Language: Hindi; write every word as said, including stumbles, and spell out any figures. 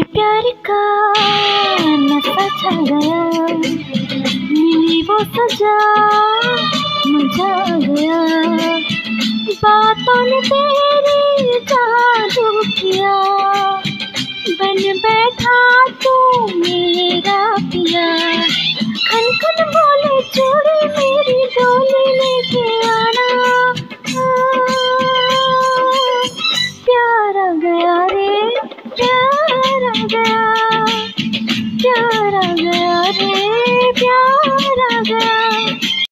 प्यार का नशा छा गया, मिली वो सजा मजा आ गया। बातों ने तेरी जादू किया, बन बैठा तू मेरा पिया। खन खन बोले चूड़ी मेरी डोली लेके आना, प्यार आ गया रे प्यार आ गया, प्यार आ गया रे।